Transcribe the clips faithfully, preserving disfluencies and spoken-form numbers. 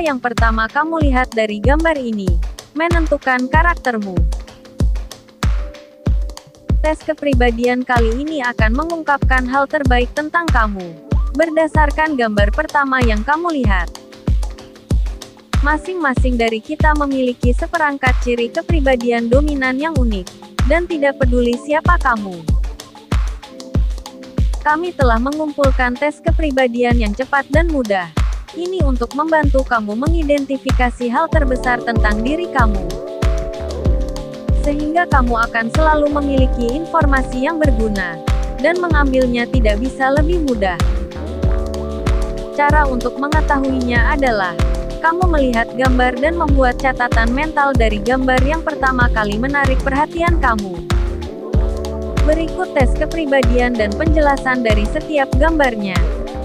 Apa yang pertama kamu lihat dari gambar ini menentukan karaktermu. Tes kepribadian kali ini akan mengungkapkan hal terbaik tentang kamu berdasarkan gambar pertama yang kamu lihat. Masing-masing dari kita memiliki seperangkat ciri kepribadian dominan yang unik, dan tidak peduli siapa kamu. Kami telah mengumpulkan tes kepribadian yang cepat dan mudah. Ini untuk membantu kamu mengidentifikasi hal terbesar tentang diri kamu. Sehingga kamu akan selalu memiliki informasi yang berguna, dan mengambilnya tidak bisa lebih mudah. Cara untuk mengetahuinya adalah, kamu melihat gambar dan membuat catatan mental dari gambar yang pertama kali menarik perhatian kamu. Berikut tes kepribadian dan penjelasan dari setiap gambarnya.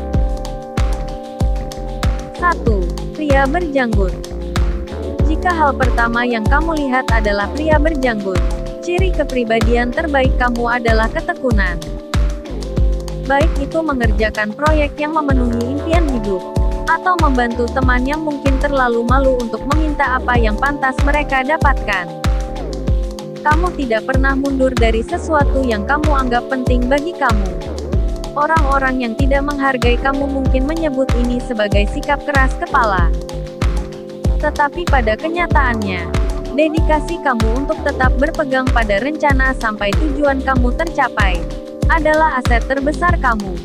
satu. Pria berjanggut. Jika hal pertama yang kamu lihat adalah pria berjanggut, ciri kepribadian terbaik kamu adalah ketekunan. Baik itu mengerjakan proyek yang memenuhi impian hidup, atau membantu teman yang mungkin terlalu malu untuk meminta apa yang pantas mereka dapatkan. Kamu tidak pernah mundur dari sesuatu yang kamu anggap penting bagi kamu. Orang-orang yang tidak menghargai kamu mungkin menyebut ini sebagai sikap keras kepala. Tetapi pada kenyataannya, dedikasi kamu untuk tetap berpegang pada rencana sampai tujuan kamu tercapai, adalah aset terbesar kamu.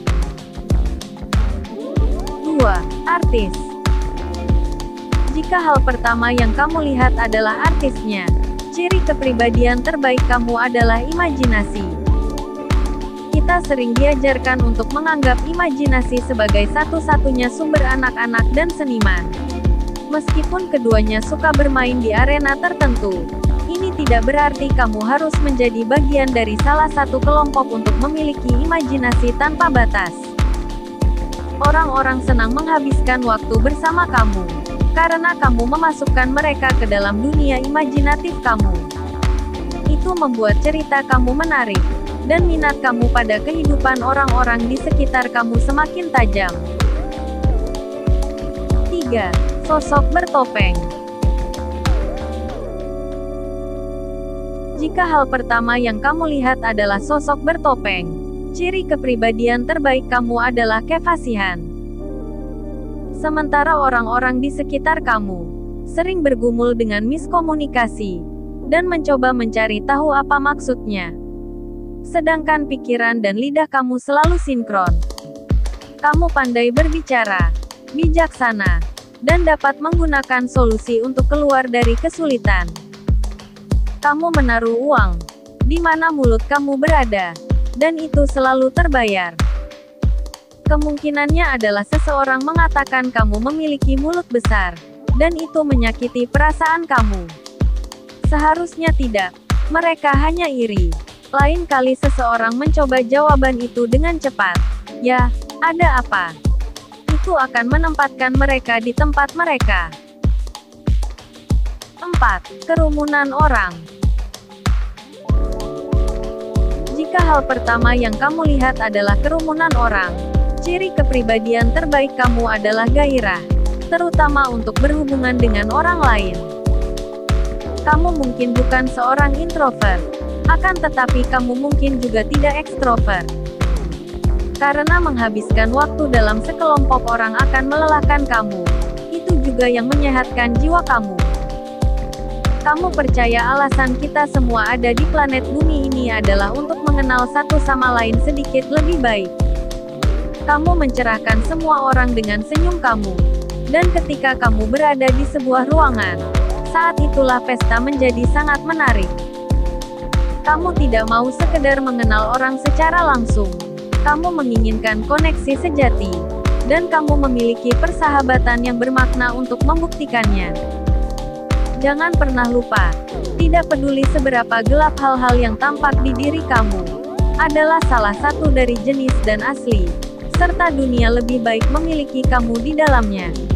dua. Artis. Jika hal pertama yang kamu lihat adalah artisnya, ciri kepribadian terbaik kamu adalah imajinasi. Kita sering diajarkan untuk menganggap imajinasi sebagai satu-satunya sumber anak-anak dan seniman. Meskipun keduanya suka bermain di arena tertentu, ini tidak berarti kamu harus menjadi bagian dari salah satu kelompok untuk memiliki imajinasi tanpa batas. Orang-orang senang menghabiskan waktu bersama kamu, karena kamu memasukkan mereka ke dalam dunia imajinatif kamu. Itu membuat cerita kamu menarik, dan minat kamu pada kehidupan orang-orang di sekitar kamu semakin tajam. tiga. Sosok bertopeng. Jika hal pertama yang kamu lihat adalah sosok bertopeng, ciri kepribadian terbaik kamu adalah kefasihan. Sementara orang-orang di sekitar kamu sering bergumul dengan miskomunikasi, dan mencoba mencari tahu apa maksudnya. Sedangkan pikiran dan lidah kamu selalu sinkron. Kamu pandai berbicara, bijaksana, dan dapat menggunakan solusi untuk keluar dari kesulitan. Kamu menaruh uang di mana mulut kamu berada, dan itu selalu terbayar. Kemungkinannya adalah seseorang mengatakan kamu memiliki mulut besar, dan itu menyakiti perasaan kamu. Seharusnya tidak. Mereka hanya iri. Lain kali seseorang mencoba jawaban itu dengan cepat. Ya, ada apa? Itu akan menempatkan mereka di tempat mereka. empat. Kerumunan orang. Jika hal pertama yang kamu lihat adalah kerumunan orang, ciri kepribadian terbaik kamu adalah gairah, terutama untuk berhubungan dengan orang lain. Kamu mungkin bukan seorang introvert, akan tetapi kamu mungkin juga tidak ekstrovert. Karena menghabiskan waktu dalam sekelompok orang akan melelahkan kamu. Itu juga yang menyehatkan jiwa kamu. Kamu percaya alasan kita semua ada di planet bumi ini adalah untuk mengenal satu sama lain sedikit lebih baik. Kamu mencerahkan semua orang dengan senyum kamu. Dan ketika kamu berada di sebuah ruangan, saat itulah pesta menjadi sangat menarik. Kamu tidak mau sekedar mengenal orang secara langsung. Kamu menginginkan koneksi sejati. Dan kamu memiliki persahabatan yang bermakna untuk membuktikannya. Jangan pernah lupa, tidak peduli seberapa gelap hal-hal yang tampak di diri kamu, adalah salah satu dari jenis dan asli, serta dunia lebih baik memiliki kamu di dalamnya.